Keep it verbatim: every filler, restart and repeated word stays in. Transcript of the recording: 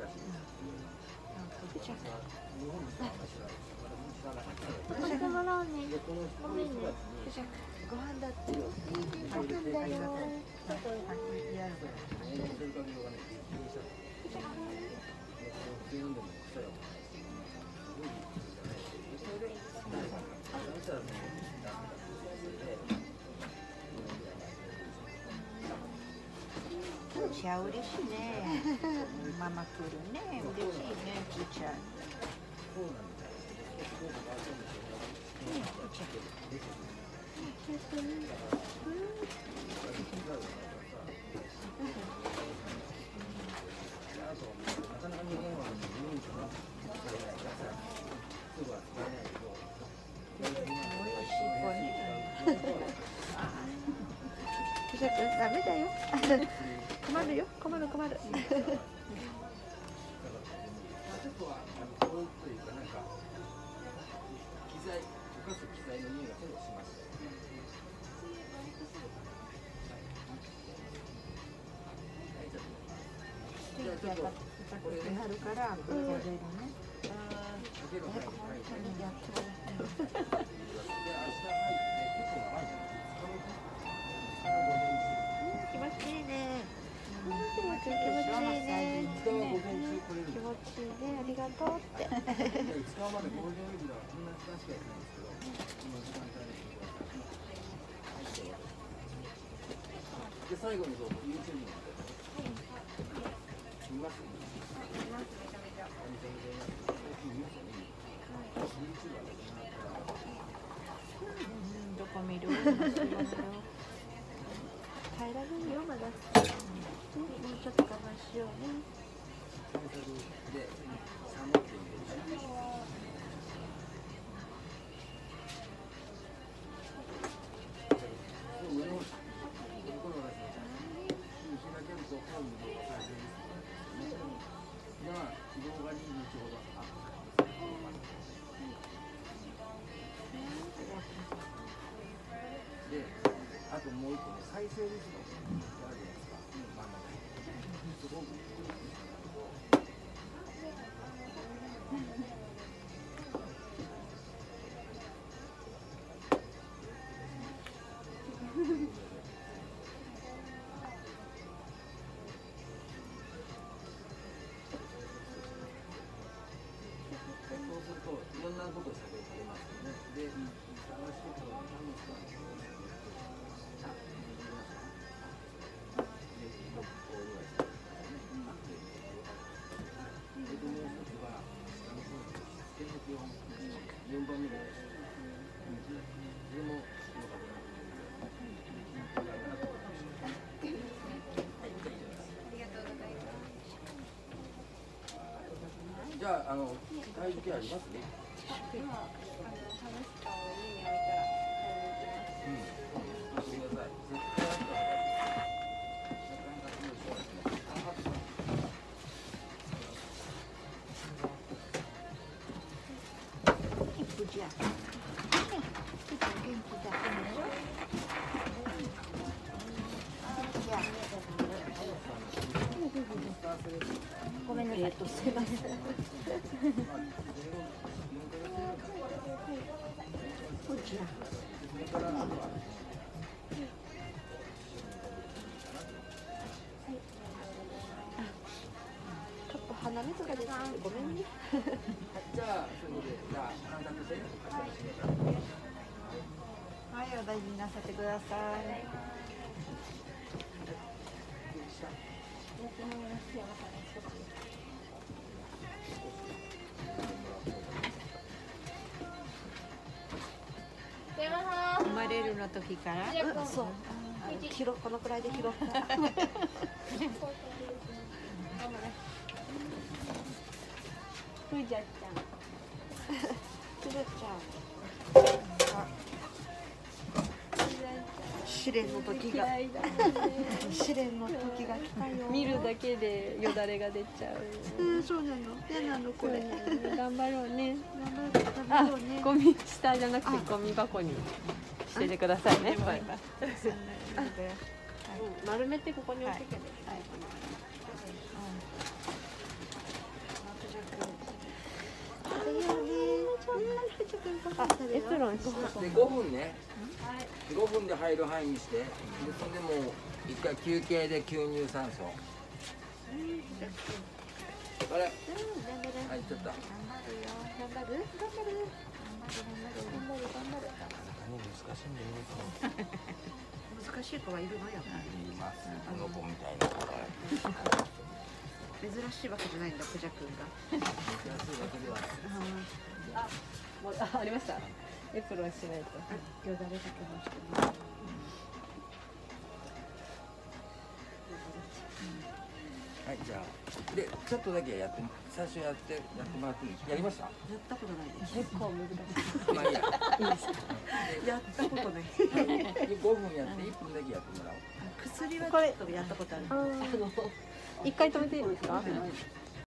これでもらうね。ごめんね。ご飯だってよ。ご飯だよ。 じゃあ嬉しいね。ママ来るね。嬉しいね。ちっちゃい。 ダメだよ。困るよ。困る困る。 あるから出るね。 気持ちいいね。気持ちいい気持ちいいね。気持ちいいね。ありがとうって。 で最後にどうぞ YouTube に見ます。 どこ見る？ 耐えられるよまだ。もうちょっと我慢しようね。 であともう一個ね、再生リストがあるじゃないですか。真ん中に。そこそうするといろんなことを喋ってますよね。で、探していくと何ですか。よんばんめです。でもじゃあ、あの体重計ありますね。今、あの試すかを家に置いたらうん。してください。絶対あった方がいい。 ごめんなさい。えっとすいません。こちら。ちょっと鼻水が出てごめんね。 じゃあ、それで、じゃあ、観察して。 はい、お大事になさってください。生まれるの時から、 うん、そう。拾このくらいで拾った。ふじゃちゃん。ふじゃちゃん。試練の時が。試練の時が来たよ。 見るだけでよだれが出ちゃう。 えー、そうなの。嫌なのこれ。 頑張ろうね。 頑張ろう食べようね。 ゴミ下じゃなくてゴミ箱にしててくださいね。丸めてここに置くけど。 でごふんね。ごふんで入る範囲にして、でそれでもう一回休憩で吸入酸素。あれ、 うん頑張る入っちゃった。 頑張るよ頑張る頑張る頑張る頑張る頑張る難しいんだよ。 難しい子はいるのやっぱり。 います。この子みたいな子が。 珍しいわけじゃないんだ、クジャ君が。 珍しいわけではない。 あ、もうあ、ありました。エプロンしないと。 よだれだけの人も。 はいじゃあでちょっとだけやって最初やってやってもらっていい？やりました？ やったことないです。 結構難しい。 まあいいや。 やったことない。 ごふんやっていっぷんだけやってもらおう。 薬はちょっとやったことある。 あの、一回止めていいですか？